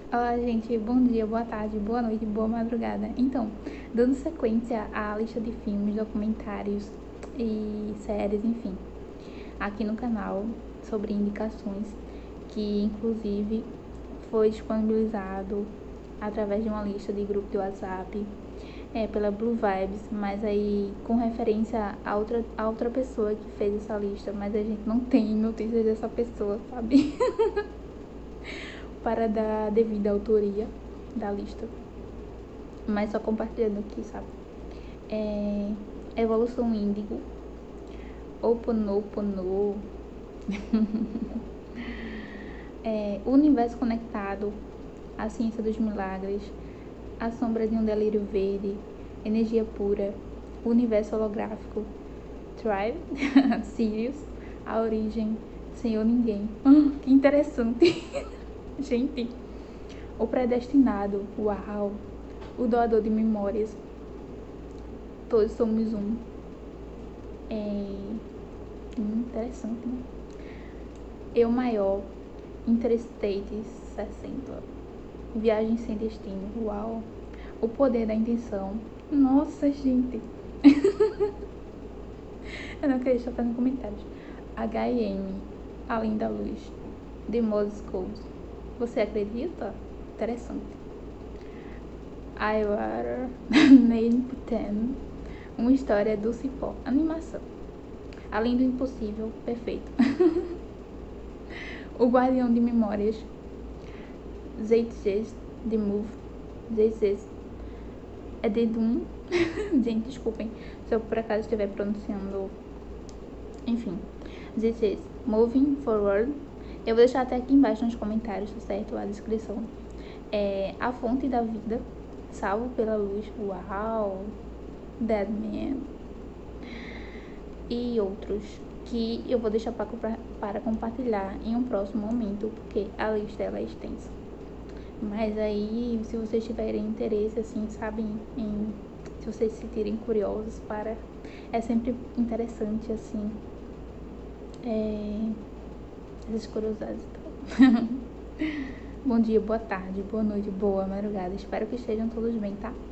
Olá, gente, bom dia, boa tarde, boa noite, boa madrugada. Então, dando sequência à lista de filmes, documentários e séries, enfim, aqui no canal sobre indicações, que inclusive foi disponibilizado através de uma lista de grupo de WhatsApp pela Blue Vibes, mas aí com referência a outra pessoa que fez essa lista, mas a gente não tem notícias dessa pessoa, sabe? Para dar devida autoria da lista, mas só compartilhando aqui, sabe? Evolução Índigo, Oponopono, O Universo Conectado, A Ciência dos Milagres, A Sombra de um Delírio Verde, Energia Pura, O Universo Holográfico, Thrive, Sirius, A Origem, Senhor Ninguém. Que interessante! Gente, O Predestinado, uau! O Doador de Memórias, Todos Somos Um. Interessante, né? Eu Maior, Interstate 60, Viagem Sem Destino, uau! O Poder da Intenção. Nossa, gente! Eu não queria estar fazendo comentários. H&M, Além da Luz, The Moses Code. Você acredita? Interessante. I Water, Name 10, Uma História do Cipó. Animação. Além do Impossível, perfeito. O Guardião de Memórias, Zeitgeist, The Move, Zeitgeist, é The Doom. Gente, desculpem se eu por acaso estiver pronunciando. Enfim, Zeitgeist, Moving Forward. Eu vou deixar até aqui embaixo nos comentários, tá certo? A descrição. A Fonte da Vida, Salvo pela Luz, uau! Dead Man. E outros que eu vou deixar para compartilhar em um próximo momento, porque a lista ela é extensa. Mas aí, se vocês tiverem interesse, assim, sabem, se vocês se sentirem curiosos é sempre interessante, assim, essas curiosidades e tal. Bom dia, boa tarde, boa noite, boa madrugada. Espero que estejam todos bem, tá?